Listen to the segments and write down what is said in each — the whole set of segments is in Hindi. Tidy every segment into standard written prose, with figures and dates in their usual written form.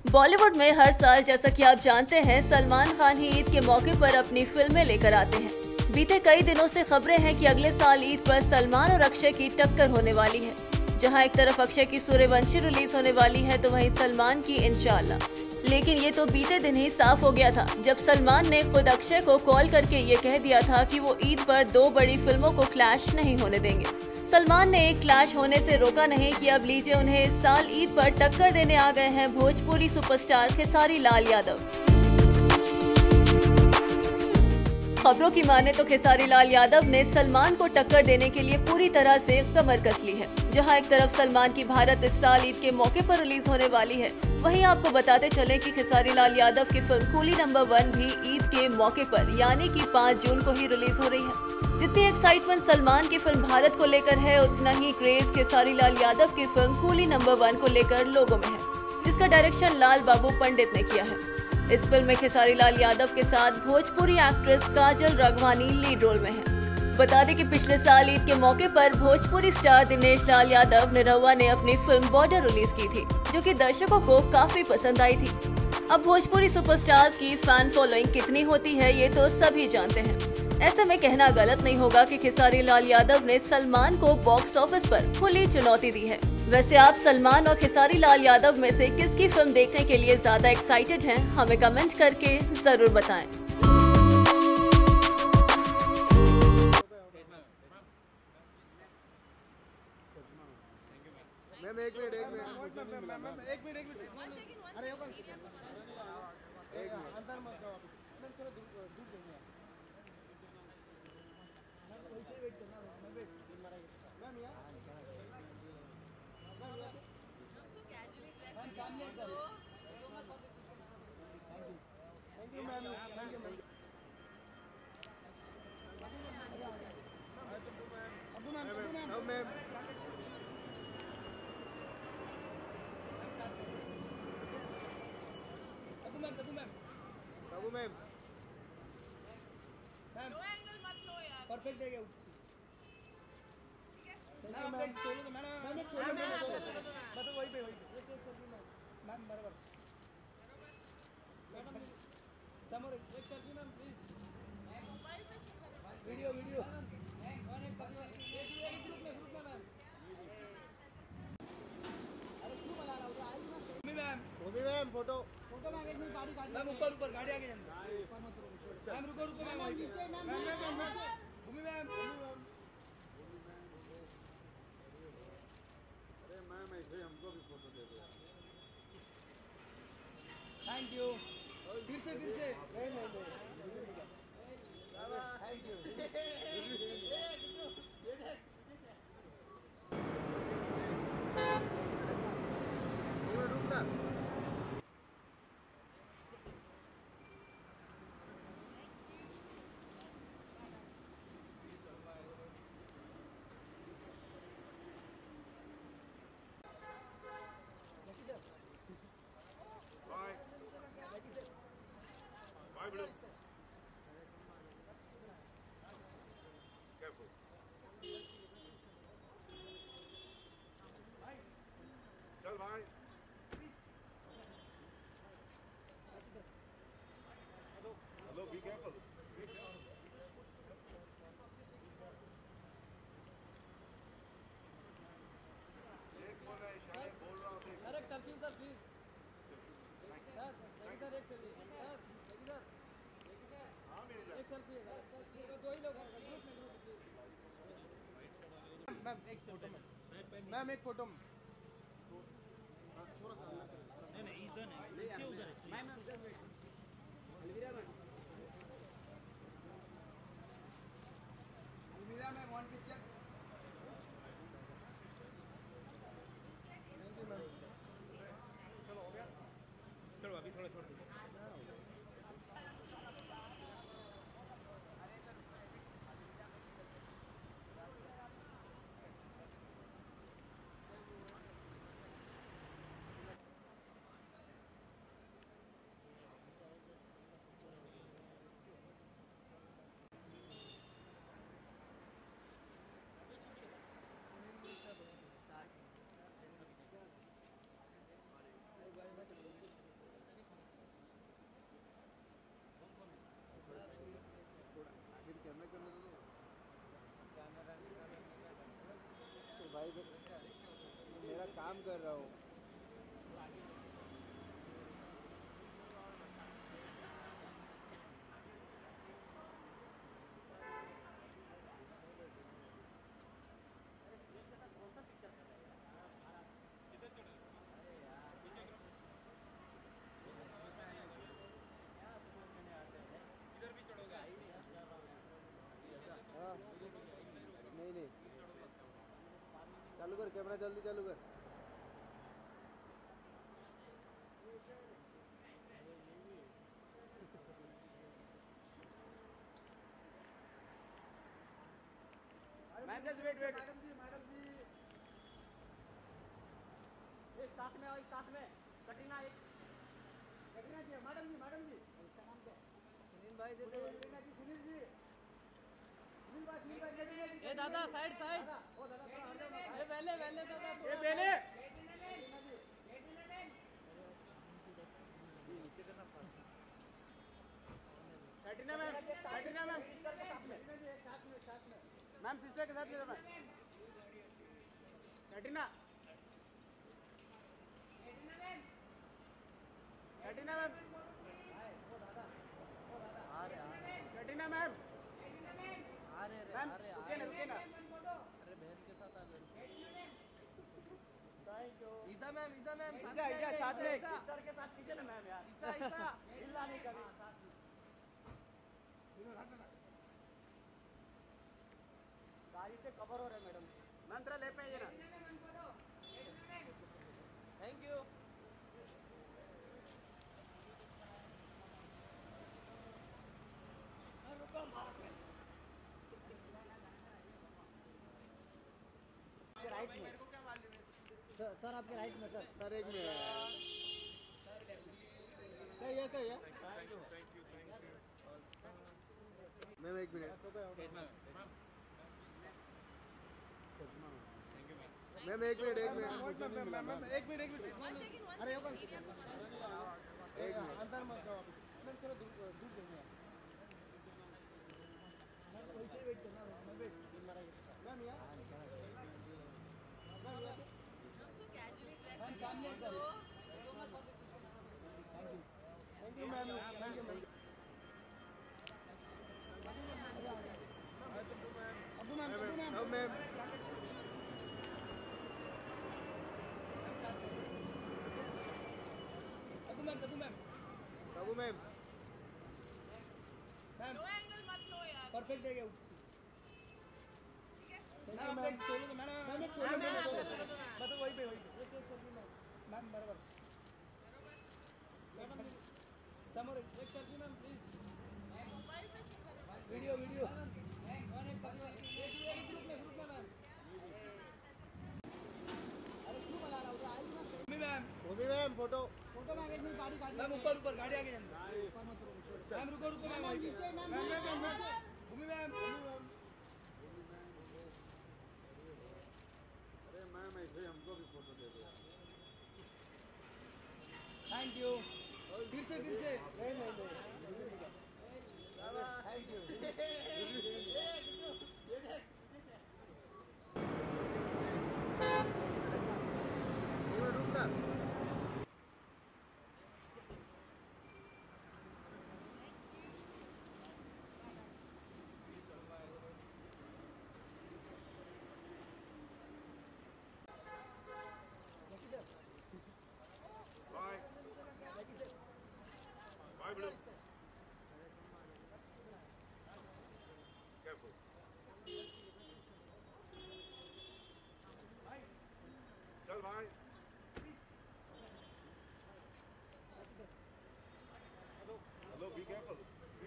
बॉलीवुड में हर साल जैसा कि आप जानते हैं सलमान खान ही ईद के मौके पर अपनी फिल्में लेकर आते हैं। बीते कई दिनों से खबरें हैं कि अगले साल ईद पर सलमान और अक्षय की टक्कर होने वाली है। जहां एक तरफ अक्षय की सूर्यवंशी रिलीज होने वाली है तो वहीं सलमान की इंशाअल्लाह। लेकिन ये तो बीते दिन ही साफ हो गया था जब सलमान ने खुद अक्षय को कॉल करके ये कह दिया था कि वो ईद पर दो बड़ी फिल्मों को क्लैश नहीं होने देंगे। सलमान ने एक क्लैश होने से रोका नहीं कि अब लीजिए उन्हें इस साल ईद पर टक्कर देने आ गए हैं भोजपुरी सुपरस्टार खेसारी लाल यादव। खबरों की माने तो खेसारी लाल यादव ने सलमान को टक्कर देने के लिए पूरी तरह से कमर कस ली है। जहां एक तरफ सलमान की भारत इस साल ईद के मौके पर रिलीज होने वाली है, वहीं आपको बताते चले कि खेसारी लाल यादव की फिल्म कूली नंबर 1 भी ईद के मौके पर यानी कि 5 जून को ही रिलीज हो रही है। जितनी एक्साइटमेंट सलमान की फिल्म भारत को लेकर है, उतना ही क्रेज खेसारी लाल यादव की फिल्म कूली नंबर 1 को लेकर लोगों में है, जिसका डायरेक्शन लाल बाबू पंडित ने किया है। इस फिल्म में खेसारी लाल यादव के साथ Bhojpuri actress Kajal Raghwani lead role में है। बता दें कि पिछले साल ईद के मौके पर भोजपुरी स्टार दिनेश लाल यादव निरहुआ ने अपनी फिल्म बॉर्डर रिलीज की थी, जो कि दर्शकों को काफी पसंद आई थी। अब भोजपुरी सुपरस्टार्स की फैन फॉलोइंग कितनी होती है ये तो सभी जानते हैं। ऐसे में कहना गलत नहीं होगा कि खेसारी लाल यादव ने सलमान को बॉक्स ऑफिस पर खुली चुनौती दी है। वैसे आप सलमान और खेसारी लाल यादव में से किसकी फिल्म देखने के लिए ज्यादा एक्साइटेड हैं, हमें कमेंट करके जरूर बताएं। एक मिनट अरे अंदर मत जाओ अभी, चलो दूर जाइए। वैसे ही वेट करना मैम, वेट मैम यार सामने करो। Thank you ma'am, thank you ma'am. अब्बू मैम बाबू मैम लो एंगल मत लो यार, परफेक्ट है क्या? मैम सोलो तो मैम एक सोलो मतलब वही पे मैम बराबर समोर एक सेल्फी मैम प्लीज। वीडियो एक ग्रुप में मैम अरे क्यों बुला रहा हो? भूमि मैम फोटो मैम, एक मिनट गाड़ी मैम ऊपर गाड़ी आगे मैम रुको मैम नीचे मैम भूमि मैम अरे मैम ऐसे हमको भी फोटो दे दो। Thank you. फिर से नहीं थैंक यू। Careful. चल भाई। Hello, be careful. एक बोल रहा है, शायद बोल रहा हूँ। सर एक सेल्फी सर प्लीज। सर एक सेल्फी सर। हाँ मेरी एक सेल्फी है सर, दो ही लोग हैं ग्रुप में। मैम एक फोटो में मैम एक फोटो में नहीं इधर नहीं उधर मैम अलमीरा ma'am one picture. Thank you ma'am. चलो हो गया, चलो अभी थोड़ा छोड़ दो। भाई मेरा काम कर रहा हूँ। इधर भी चढ़ोगे? हाँ नहीं नहीं, चालू कर कैमरा, जल्दी चालू कर। Ma'am just wait wait. Madam जी एक साथ में और एक साथ में कटरीना एक कटरीना जी, मैडम जी उसका नाम क्या है? सुनील भाई देते कटरीना जी, सुनील भाई कटरीना जी। ए दादा साइड साइड। दादा, ओ दादा थोड़ा हट जाओ ना। ए बेले बेले दादा ए बेले। कटरीना जी कटरीना मैम, कटरीना मैम कटरीना जी एक साथ में मैम सिस्टर के साथ में ma'am. Katrina Katrina ma'am, Katrina ma'am, ma'am रुकिए ना। अरे बहन के साथ आ गए। ईसा मैम ईसा साथ में सिस्टर के साथ कीजिए ना मैम यार। ईसा हिलना नहीं कभी। गाड़ी से कवर हो रहे मैडम। मैम तेरा ले पाइए ना। Thank you. राइट में सर आपके राइट में सर एक में सही है थैंक यू। मैम एक मिनट मैम एक मिनट एक मिनट अरे एक मिनट अंदर मत जाओ मैम, चलो दूर जाइए वैसे वेट करना मैम। वेट मैम यार थैंक यू मैम। अबू मैम बाबू मैम परफेक्ट है क्या? मैम एक सोलो मतलब वही पे मैम बराबर समोर एक selfie ma'am please. Video group में मैम। अरे क्यों बुला रहा हूँ? भूमि मैम फोटो मैम एक मिनट गाड़ी मैम ऊपर गाड़ी आगे जाना। मैम रुको मैम नीचे मैम भूमि मैम। अरे मैम ऐसे हमको भी फोटो दे दो। Thank you. फिर से नहीं thank you. Bye bye bro. Careful. चल भाई। Hello be careful.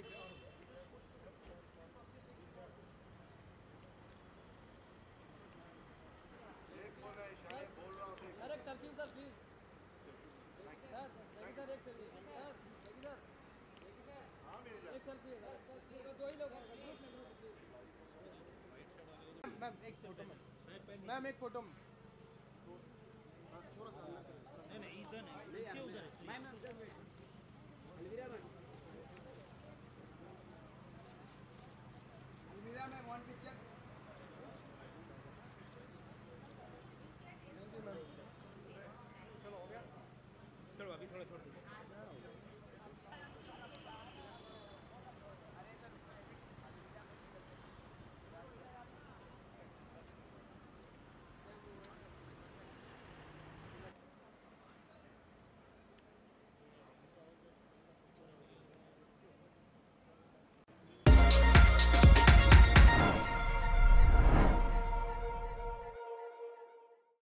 एक बोल रहा है शायद बोल रहा हूँ देख। सर एक सेल्फी सर प्लीज। सर एक सेल्फी सर हाँ मेरी जान। एक सेल्फी है सर, दो ही लोग हैं ग्रुप में मैम एक फोटो मैम एक फोटो नहीं इधर नहीं इसके उधर मैम अलमीरा मैम वन पिक्चर। थोड़ा छोड़ दीजिए